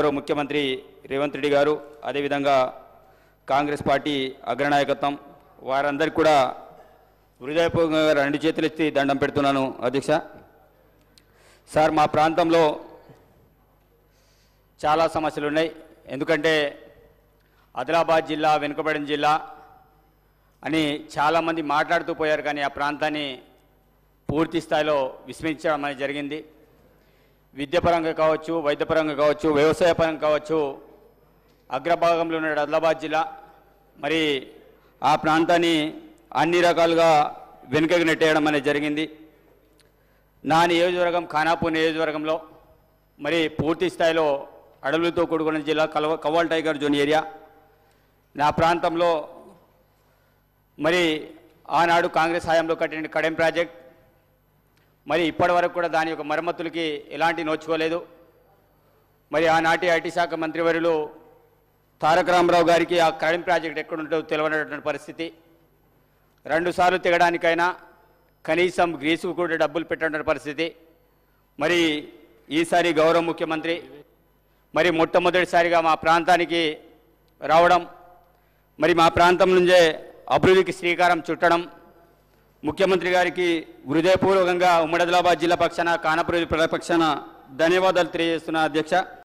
గౌరవ ముఖ్యమంత్రి రేవంత్ రెడ్డి గారు, అదేవిధంగా కాంగ్రెస్ పార్టీ అగ్రనాయకత్వం వారందరికీ కూడా హృదయపూర్వకంగా 2 చేతులు ఎత్తి దండం పెడుతున్నాను అధ్యక్ష. సార్, మా ప్రాంతంలో చాలా సమస్యలు ఉన్నాయి. ఎందుకంటే ఆదిలాబాద్ జిల్లా వెనుకబడిన జిల్లా అని చాలామంది మాట్లాడుతూ పోయారు, కానీ ఆ ప్రాంతాన్ని పూర్తి స్థాయిలో విస్మరించడం అనేది జరిగింది. విద్యాపరంగా కావచ్చు, వైద్యపరంగా కావచ్చు, వ్యవసాయ పరంగా కావచ్చు, అగ్రభాగంలో ఉన్న ఆదిలాబాద్ జిల్లా మరి ఆ ప్రాంతాన్ని అన్ని రకాలుగా వెనుకకు నెట్టేయడం అనేది జరిగింది. నా నియోజకవర్గం ఖానాపూర్ నియోజకవర్గంలో మరి పూర్తి స్థాయిలో అడవులతో కూడుకున్న జిల్లా కవ్వాల్ టైగర్ జోన్ ఏరియా. నా ప్రాంతంలో మరి ఆనాడు కాంగ్రెస్ హయాంలో కట్టిన కడెం ప్రాజెక్ట్ మరి ఇప్పటి వరకు కూడా దాని యొక్క మరమ్మతులకి ఎలాంటి నోచుకోలేదు. మరి ఆనాటి ఐటీ శాఖ మంత్రివర్యులు తారక రామారావు గారికి ఆ కడెం ప్రాజెక్ట్ ఎక్కడుంటో తెలియనటువంటి పరిస్థితి. 2 సార్లు తెగడానికైనా కనీసం గ్రీసుకు కూడా డబ్బులు పెట్టిన పరిస్థితి. మరి ఈసారి గౌరవ ముఖ్యమంత్రి మరి మొట్టమొదటిసారిగా మా ప్రాంతానికి రావడం, మరి మా ప్రాంతం నుంచే అభివృద్ధికి శ్రీకారం చుట్టడం, ముఖ్యమంత్రి గారికి హృదయపూర్వకంగా ఉమ్మడి ఆదిలాబాద్ జిల్లా పక్షాన, ఖానాపూర్ ప్రజల పక్షాన ధన్యవాదాలు తెలియజేస్తున్నా అధ్యక్ష.